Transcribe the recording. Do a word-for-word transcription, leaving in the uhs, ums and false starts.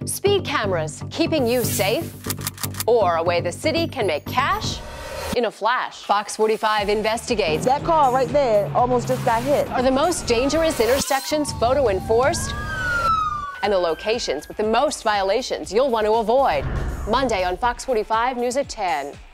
Speed cameras keeping you safe? Or a way the city can make cash in a flash? Fox forty-five investigates. That car right there almost just got hit. Are the most dangerous intersections photo enforced? And the locations with the most violations you'll want to avoid. Monday on Fox forty-five News at ten.